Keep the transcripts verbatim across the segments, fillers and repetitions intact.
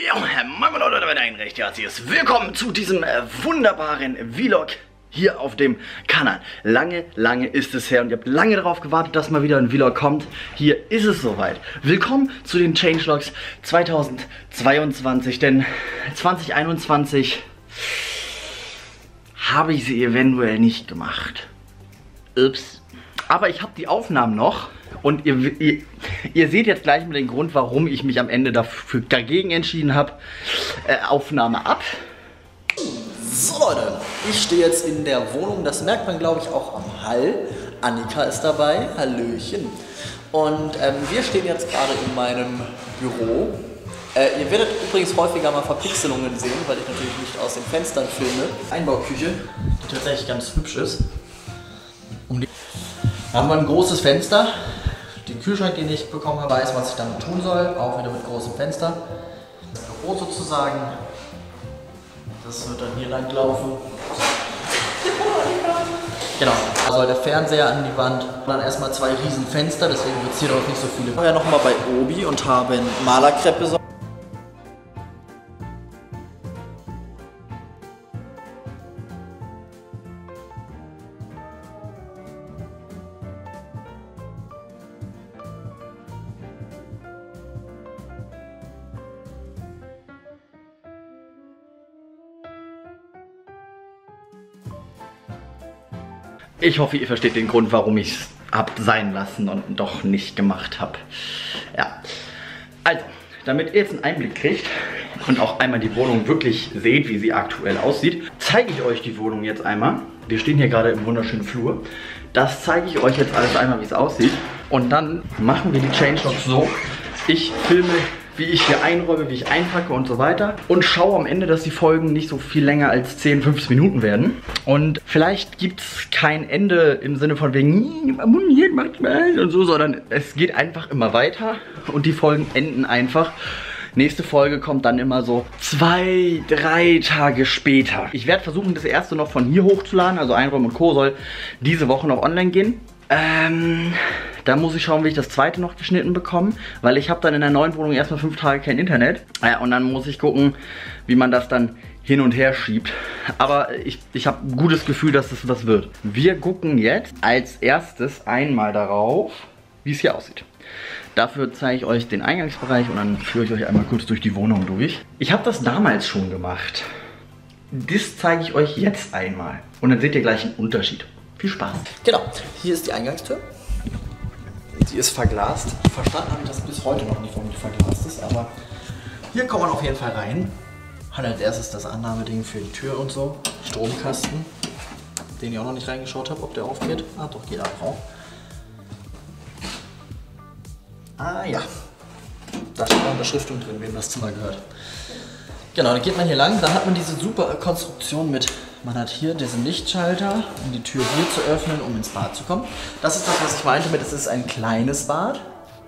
Ja, moin Leute, damit ein recht herzliches Willkommen zu diesem äh, wunderbaren Vlog hier auf dem Kanal. Lange, lange ist es her und ihr habt lange darauf gewartet, dass mal wieder ein Vlog kommt. Hier ist es soweit. Willkommen zu den Changelogs zweitausendzweiundzwanzig, denn zwanzig einundzwanzig habe ich sie eventuell nicht gemacht. Ups. Aber ich habe die Aufnahmen noch. Und ihr, ihr, ihr seht jetzt gleich mal den Grund, warum ich mich am Ende dafür, dagegen entschieden habe. Äh, Aufnahme ab. So Leute, ich stehe jetzt in der Wohnung, das merkt man glaube ich auch am Hall. Annika ist dabei, hallöchen. Und ähm, wir stehen jetzt gerade in meinem Büro. Äh, ihr werdet übrigens häufiger mal Verpixelungen sehen, weil ich natürlich nicht aus den Fenstern filme. Einbauküche, die tatsächlich ganz hübsch ist. Um die da haben wir ein großes Fenster. Den Kühlschrank, den ich bekommen habe, weiß, was ich damit tun soll. Auch wieder mit großem Fenster. Das Büro sozusagen. Das wird dann hier lang laufen. Genau, da soll der Fernseher an die Wand. Und dann erstmal zwei riesen Fenster, deswegen wird es hier noch nicht so viele. Ich war ja nochmal bei Obi und habe Malerkrepp besorgt. Ich hoffe, ihr versteht den Grund, warum ich es hab sein lassen und doch nicht gemacht habe. Ja, also, damit ihr jetzt einen Einblick kriegt und auch einmal die Wohnung wirklich seht, wie sie aktuell aussieht, zeige ich euch die Wohnung jetzt einmal. Wir stehen hier gerade im wunderschönen Flur. Das zeige ich euch jetzt alles einmal, wie es aussieht. Und dann machen wir die Changelogs so. Ich filme, wie ich hier einräume, wie ich einpacke und so weiter. Und schaue am Ende, dass die Folgen nicht so viel länger als zehn, fünfzehn Minuten werden. Und vielleicht gibt es kein Ende im Sinne von wegen abonniert manchmal und so, sondern es geht einfach immer weiter und die Folgen enden einfach. Nächste Folge kommt dann immer so zwei, drei Tage später. Ich werde versuchen, das erste noch von hier hochzuladen, also Einräumen und Co. soll diese Woche noch online gehen. Ähm, da muss ich schauen, wie ich das zweite noch geschnitten bekomme, weil ich habe dann in der neuen Wohnung erstmal fünf Tage kein Internet. Äh, und dann muss ich gucken, wie man das dann hin und her schiebt. Aber ich, ich habe ein gutes Gefühl, dass das was wird. Wir gucken jetzt als erstes einmal darauf, wie es hier aussieht. Dafür zeige ich euch den Eingangsbereich und dann führe ich euch einmal kurz durch die Wohnung durch. Ich habe das damals schon gemacht. Das zeige ich euch jetzt einmal. Und dann seht ihr gleich einen Unterschied. Viel Spaß. Genau, hier ist die Eingangstür. Die ist verglast. Verstanden habe ich das bis heute noch nicht, warum die verglast ist, aber hier kommt man auf jeden Fall rein. Hat als erstes das Annahmeding für die Tür und so. Stromkasten, den ich auch noch nicht reingeschaut habe, ob der aufgeht. Ah, doch, geht auch auf. Ah ja, da steht eine Beschriftung drin, wem das Zimmer gehört. Genau, dann geht man hier lang, dann hat man diese super Konstruktion mit, man hat hier diesen Lichtschalter, um die Tür hier zu öffnen, um ins Bad zu kommen. Das ist das, was ich meinte mit, es ist ein kleines Bad.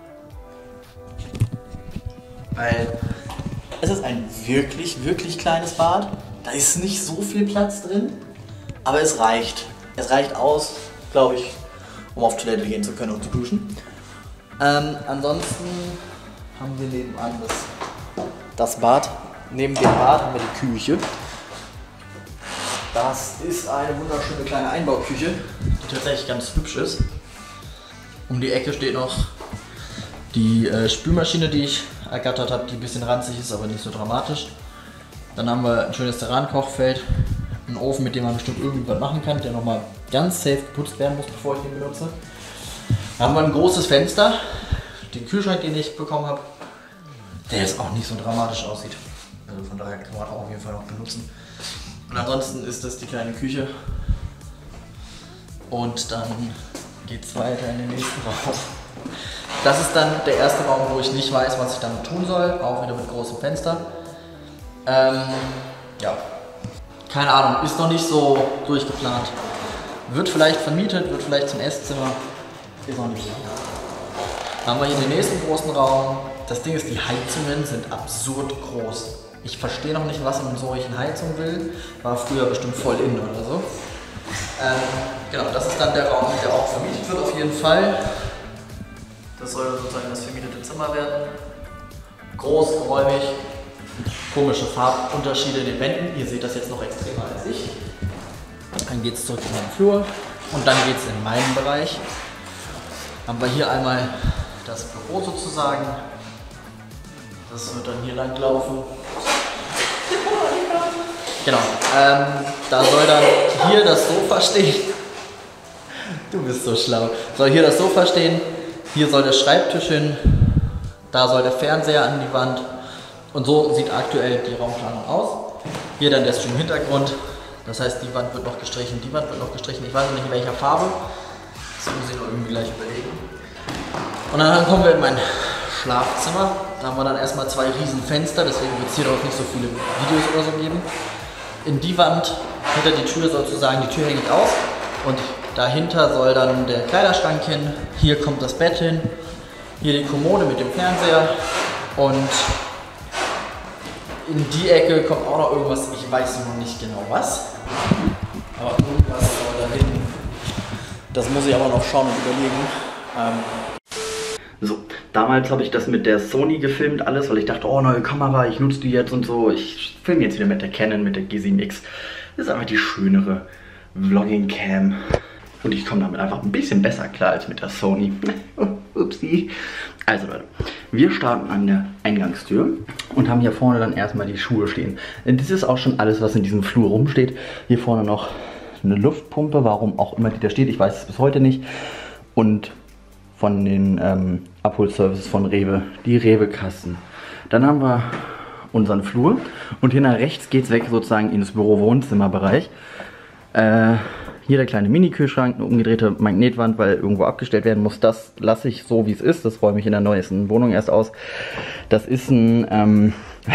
Weil es ist ein wirklich, wirklich kleines Bad. Da ist nicht so viel Platz drin, aber es reicht. Es reicht aus, glaube ich, um auf Toilette gehen zu können und zu duschen. Ähm, ansonsten haben wir nebenan das, das Bad. Neben dem Bad haben wir die Küche. Das ist eine wunderschöne kleine Einbauküche, die tatsächlich ganz hübsch ist. Um die Ecke steht noch die äh, Spülmaschine, die ich ergattert habe, die ein bisschen ranzig ist, aber nicht so dramatisch. Dann haben wir ein schönes Terran-Kochfeld, einen Ofen, mit dem man bestimmt irgendwas machen kann, der nochmal ganz safe geputzt werden muss, bevor ich den benutze. Dann haben wir ein großes Fenster, den Kühlschrank, den ich bekommen habe, der jetzt auch nicht so dramatisch aussieht. Also von daher kann man auch auf jeden Fall noch benutzen. Und ansonsten ist das die kleine Küche. Und dann geht es weiter in den nächsten Raum. Das ist dann der erste Raum, wo ich nicht weiß, was ich damit tun soll. Auch wieder mit großem Fenster. Ähm, ja, keine Ahnung, ist noch nicht so durchgeplant. Wird vielleicht vermietet, wird vielleicht zum Esszimmer. Ist noch nicht sicher. Dann haben wir hier den nächsten großen Raum. Das Ding ist, die Heizungen sind absurd groß. Ich verstehe noch nicht, was man mit solchen Heizungen will. War früher bestimmt voll in oder so. Ähm, genau, das ist dann der Raum, der auch vermietet wird auf jeden Fall. Das soll sozusagen das vermietete Zimmer werden. Groß, geräumig. komische Farbunterschiede in den Wänden. Ihr seht das jetzt noch extremer als ich. Dann geht es zurück in den Flur und dann geht es in meinen Bereich. Haben wir hier einmal das Büro sozusagen. Das wird dann hier lang laufen. Genau, ähm, da soll dann hier das Sofa stehen. Du bist so schlau. Soll hier das Sofa stehen, hier soll der Schreibtisch hin, da soll der Fernseher an die Wand. Und so sieht aktuell die Raumplanung aus. Hier dann der Stream-Hintergrund. Das heißt, die Wand wird noch gestrichen, die Wand wird noch gestrichen. Ich weiß noch nicht in welcher Farbe. Das muss ich noch irgendwie gleich überlegen. Und dann kommen wir in mein Schlafzimmer. Da haben wir dann erstmal zwei riesen Fenster, deswegen wird es hier auch nicht so viele Videos oder so geben. In die Wand, hinter die Tür sozusagen, die Tür hängt aus. Und dahinter soll dann der Kleiderschrank hin. Hier kommt das Bett hin. Hier die Kommode mit dem Fernseher. Und in die Ecke kommt auch noch irgendwas, ich weiß noch nicht genau was. Aber irgendwas soll da hin. Das muss ich aber noch schauen und überlegen. Ähm so, damals habe ich das mit der Sony gefilmt, alles, weil ich dachte, oh, neue Kamera, ich nutze die jetzt und so. Ich filme jetzt wieder mit der Canon, mit der G sieben X. Das ist einfach die schönere Vlogging-Cam. Und ich komme damit einfach ein bisschen besser klar als mit der Sony. Upsi. Also Leute, wir starten an der Eingangstür und haben hier vorne dann erstmal die Schuhe stehen. Das ist auch schon alles, was in diesem Flur rumsteht. Hier vorne noch eine Luftpumpe, warum auch immer die da steht, ich weiß es bis heute nicht. Und von den ähm, Abholservices von Rewe, die Rewe-Kassen. Dann haben wir unseren Flur und hier nach rechts geht es weg sozusagen ins Büro-Wohnzimmer-Bereich. Äh, Hier der kleine Mini-Kühlschrank, eine umgedrehte Magnetwand, weil irgendwo abgestellt werden muss. Das lasse ich so, wie es ist. Das räume ich in der neuesten Wohnung erst aus. Das ist ein, ähm,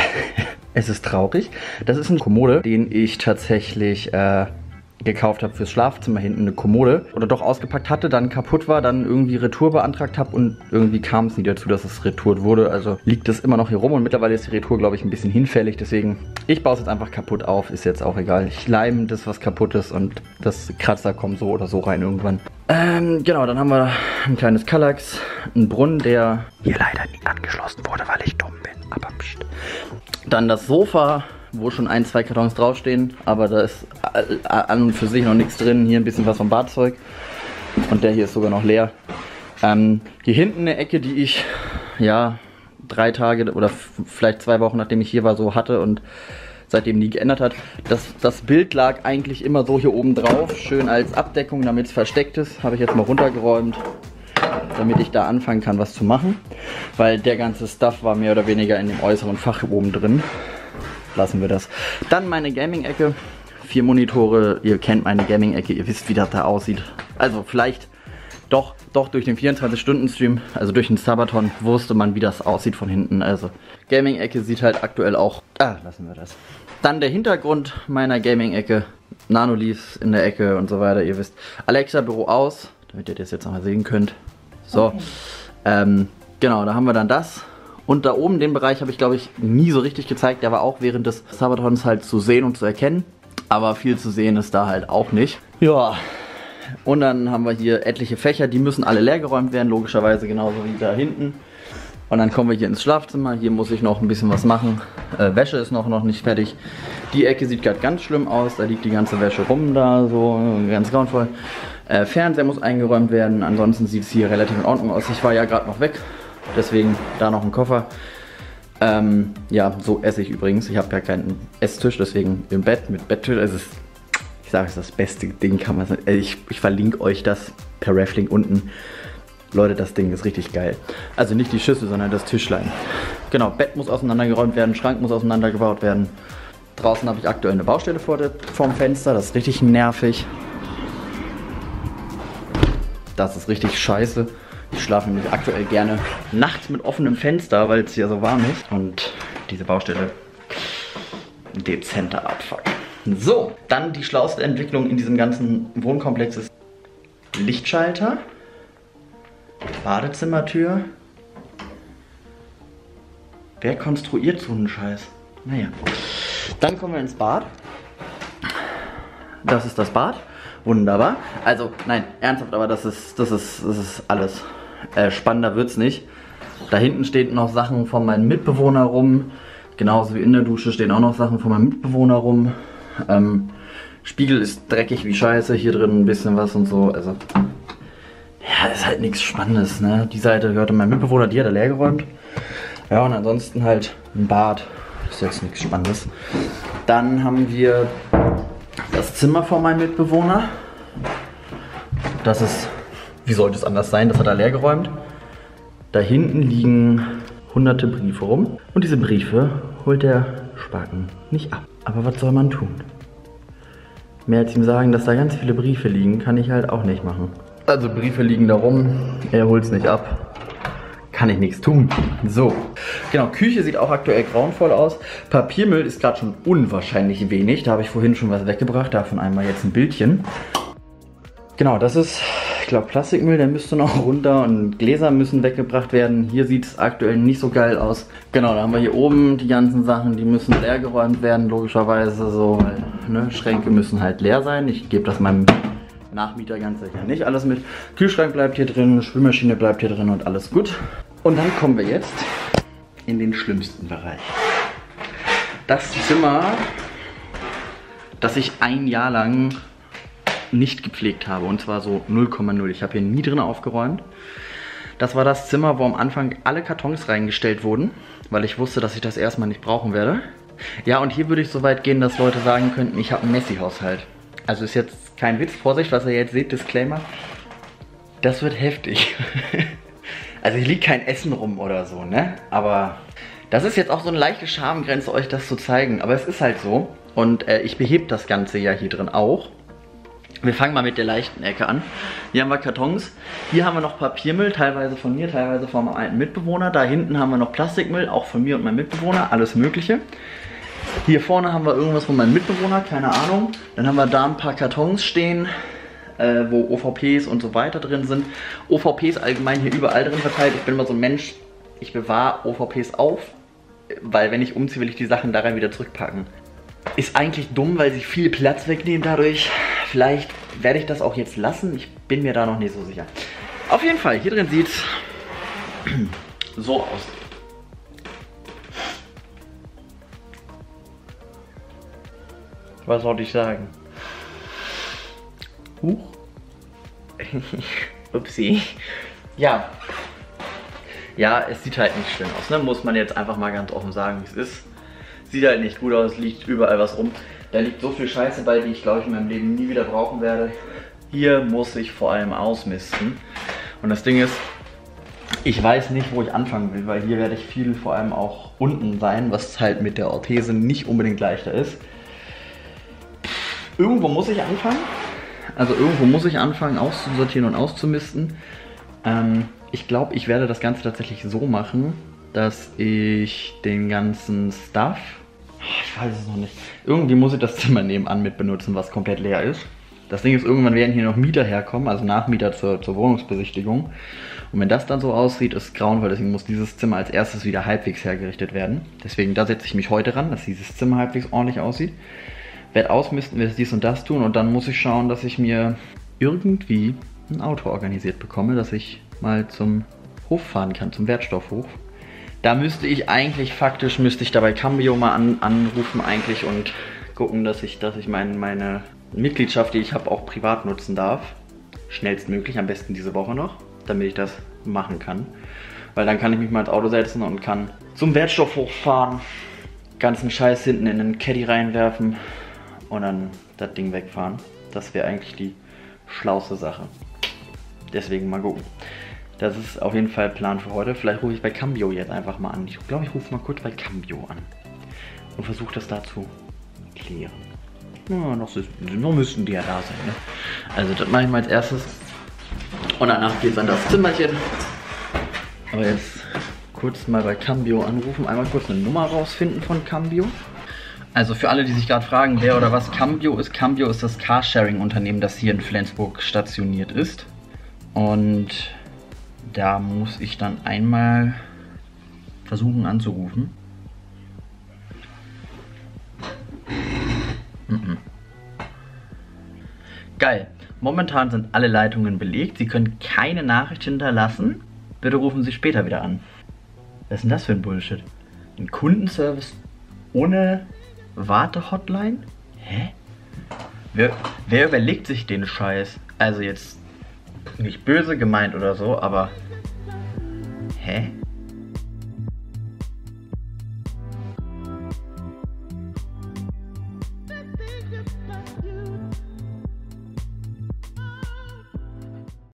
es ist traurig. Das ist ein Kommode, den ich tatsächlich äh, gekauft habe fürs Schlafzimmer hinten. Eine Kommode. Oder doch ausgepackt hatte, dann kaputt war, dann irgendwie Retour beantragt habe und irgendwie kam es nie dazu, dass es retourt wurde. Also liegt es immer noch hier rum und mittlerweile ist die Retour, glaube ich, ein bisschen hinfällig. Deswegen, ich baue es jetzt einfach kaputt auf. Ist jetzt auch egal. Ich leime das, was kaputt ist und das Kratzer kommt so oder so rein irgendwann. Ähm, genau, dann haben wir ein kleines Kallax, einen Brunnen, der hier leider nie angeschlossen wurde, weil ich dumm bin. Aber pst. Dann das Sofa, wo schon ein, zwei Kartons draufstehen, aber da ist an und für sich noch nichts drin. Hier ein bisschen was vom Badzeug und der hier ist sogar noch leer. Ähm, hier hinten eine Ecke, die ich ja drei Tage oder vielleicht zwei Wochen, nachdem ich hier war, so hatte und seitdem nie geändert hat. Das, das Bild lag eigentlich immer so hier oben drauf, schön als Abdeckung, damit es versteckt ist. Habe ich jetzt mal runtergeräumt, damit ich da anfangen kann, was zu machen, weil der ganze Stuff war mehr oder weniger in dem äußeren Fach oben drin. Lassen wir das. Dann meine Gaming-Ecke. Vier Monitore. Ihr kennt meine Gaming-Ecke. Ihr wisst, wie das da aussieht. Also vielleicht doch, doch durch den vierundzwanzig-Stunden-Stream, also durch den Sabaton, wusste man, wie das aussieht von hinten. Also Gaming-Ecke sieht halt aktuell auch... Ah, lassen wir das. Dann der Hintergrund meiner Gaming-Ecke. Nanoleafs in der Ecke und so weiter. Ihr wisst. Alexa Büro aus, damit ihr das jetzt nochmal sehen könnt. So. Okay. Ähm, genau, da haben wir dann das. Und da oben den Bereich habe ich, glaube ich, nie so richtig gezeigt. Der war auch während des Sabatons halt zu sehen und zu erkennen. Aber viel zu sehen ist da halt auch nicht. Ja, und dann haben wir hier etliche Fächer. Die müssen alle leergeräumt werden, logischerweise genauso wie da hinten. Und dann kommen wir hier ins Schlafzimmer. Hier muss ich noch ein bisschen was machen. Äh, Wäsche ist noch, noch nicht fertig. Die Ecke sieht gerade ganz schlimm aus. Da liegt die ganze Wäsche rum da, so ganz grauenvoll. Äh, Fernseher muss eingeräumt werden. Ansonsten sieht es hier relativ in Ordnung aus. Ich war ja gerade noch weg. Deswegen da noch ein Koffer. Ähm, ja, so esse ich übrigens. Ich habe ja keinen Esstisch, deswegen im Bett mit Betttisch. Es ist, ich sage es, das beste Ding kann man sagen. Ich, ich verlinke euch das per Reflink unten. Leute, das Ding ist richtig geil. Also nicht die Schüssel, sondern das Tischlein. Genau, Bett muss auseinandergeräumt werden, Schrank muss auseinandergebaut werden. Draußen habe ich aktuell eine Baustelle vor der, vorm Fenster. Das ist richtig nervig. Das ist richtig scheiße. Ich schlafe nämlich aktuell gerne nachts mit offenem Fenster, weil es hier so warm ist. Und diese Baustelle dezenter Abfuck. So, dann die schlauste Entwicklung in diesem ganzen Wohnkomplex ist Lichtschalter, Badezimmertür. Wer konstruiert so einen Scheiß? Naja. Dann kommen wir ins Bad. Das ist das Bad. Wunderbar. Also, nein, ernsthaft, aber das ist, das ist, das ist alles. Äh, spannender wird's nicht. Da hinten stehen noch Sachen von meinen Mitbewohnern rum. Genauso wie in der Dusche stehen auch noch Sachen von meinem Mitbewohner rum. Ähm, Spiegel ist dreckig wie Scheiße, hier drin ein bisschen was und so. Also, ja, ist halt nichts Spannendes, ne? Die Seite gehörte meinem Mitbewohner, die hat er leer geräumt. Ja, und ansonsten halt ein Bad. Ist jetzt nichts Spannendes. Dann haben wir das Zimmer von meinem Mitbewohner. Das ist, wie sollte es anders sein, das hat er leer geräumt. Da hinten liegen hunderte Briefe rum. Und diese Briefe holt der Spacken nicht ab. Aber was soll man tun? Mehr als ihm sagen, dass da ganz viele Briefe liegen, kann ich halt auch nicht machen. Also Briefe liegen da rum, er holt es nicht ab. Kann ich nichts tun. So, genau, Küche sieht auch aktuell grauenvoll aus. Papiermüll ist gerade schon unwahrscheinlich wenig. Da habe ich vorhin schon was weggebracht, davon einmal jetzt ein Bildchen. Genau, das ist, ich glaube, Plastikmüll, der müsste noch runter und Gläser müssen weggebracht werden. Hier sieht es aktuell nicht so geil aus. Genau, da haben wir hier oben die ganzen Sachen, die müssen leer geräumt werden, logischerweise so, weil, ne, Schränke müssen halt leer sein. Ich gebe das meinem Nachmieter ganz sicher nicht alles mit. Kühlschrank bleibt hier drin, Spülmaschine bleibt hier drin und alles gut. Und dann kommen wir jetzt in den schlimmsten Bereich. Das Zimmer, das ich ein Jahr lang nicht gepflegt habe, und zwar so null Komma null. Ich habe hier nie drin aufgeräumt. Das war das Zimmer, wo am Anfang alle Kartons reingestellt wurden, weil ich wusste, dass ich das erstmal nicht brauchen werde. Ja, und hier würde ich so weit gehen, dass Leute sagen könnten, ich habe einen Messi-Haushalt. Also ist jetzt kein Witz, Vorsicht, was ihr jetzt seht, Disclaimer. Das wird heftig. Also hier liegt kein Essen rum oder so, ne? Aber das ist jetzt auch so eine leichte Schamgrenze, euch das zu zeigen. Aber es ist halt so. Und äh, ich behebe das Ganze ja hier drin auch. Wir fangen mal mit der leichten Ecke an. Hier haben wir Kartons. Hier haben wir noch Papiermüll, teilweise von mir, teilweise von meinem alten Mitbewohner. Da hinten haben wir noch Plastikmüll, auch von mir und meinem Mitbewohner, alles Mögliche. Hier vorne haben wir irgendwas von meinem Mitbewohner, keine Ahnung. Dann haben wir da ein paar Kartons stehen, äh, wo O V Ps und so weiter drin sind. O V Ps allgemein hier überall drin verteilt. Ich bin immer so ein Mensch, ich bewahre O V Ps auf, weil wenn ich umziehe, will ich die Sachen da rein wieder zurückpacken. Ist eigentlich dumm, weil sie viel Platz wegnehmen dadurch. Vielleicht werde ich das auch jetzt lassen, ich bin mir da noch nicht so sicher. Auf jeden Fall, hier drin sieht es so aus. Was sollte ich sagen? Huch. Upsi. Ja. Ja, es sieht halt nicht schön aus, ne? Muss man jetzt einfach mal ganz offen sagen, wie es ist. Sieht halt nicht gut aus, liegt überall was rum. Da liegt so viel Scheiße bei, die ich glaube ich in meinem Leben nie wieder brauchen werde. Hier muss ich vor allem ausmisten. Und das Ding ist, ich weiß nicht, wo ich anfangen will, weil hier werde ich viel vor allem auch unten sein, was halt mit der Orthese nicht unbedingt leichter ist. Irgendwo muss ich anfangen. Also irgendwo muss ich anfangen auszusortieren und auszumisten. Ähm, ich glaube, ich werde das Ganze tatsächlich so machen, dass ich den ganzen Stuff, ich weiß es noch nicht, irgendwie muss ich das Zimmer nebenan mit benutzen, was komplett leer ist. Das Ding ist, irgendwann werden hier noch Mieter herkommen, also Nachmieter zur, zur Wohnungsbesichtigung. Und wenn das dann so aussieht, ist es grauenvoll, deswegen muss dieses Zimmer als erstes wieder halbwegs hergerichtet werden. Deswegen, da setze ich mich heute ran, dass dieses Zimmer halbwegs ordentlich aussieht. Werde ausmisten, werde dies und das tun und dann muss ich schauen, dass ich mir irgendwie ein Auto organisiert bekomme, dass ich mal zum Hof fahren kann, zum Wertstoffhof. Da müsste ich eigentlich, faktisch müsste ich dabei Cambio mal an, anrufen eigentlich und gucken, dass ich, dass ich mein, meine Mitgliedschaft, die ich habe, auch privat nutzen darf. Schnellstmöglich, am besten diese Woche noch, damit ich das machen kann. Weil dann kann ich mich mal ins Auto setzen und kann zum Wertstoffhof fahren, ganzen Scheiß hinten in den Caddy reinwerfen und dann das Ding wegfahren. Das wäre eigentlich die schlauste Sache. Deswegen mal gucken. Das ist auf jeden Fall Plan für heute. Vielleicht rufe ich bei Cambio jetzt einfach mal an. Ich glaube, ich rufe mal kurz bei Cambio an. Und versuche das da zu klären. Na, noch, noch müssten die ja da sein, ne? Also das mache ich mal als erstes. Und danach geht es an das Zimmerchen. Aber jetzt kurz mal bei Cambio anrufen. Einmal kurz eine Nummer rausfinden von Cambio. Also für alle, die sich gerade fragen, wer oder was Cambio ist. Cambio ist das Carsharing-Unternehmen, das hier in Flensburg stationiert ist. Und da muss ich dann einmal versuchen anzurufen. Mhm. Geil. Momentan sind alle Leitungen belegt. Sie können keine Nachricht hinterlassen. Bitte rufen Sie später wieder an. Was ist denn das für ein Bullshit? Ein Kundenservice ohne Warte-Hotline? Hä? Wer, wer überlegt sich den Scheiß? Also jetzt nicht böse gemeint oder so, aber... Hä?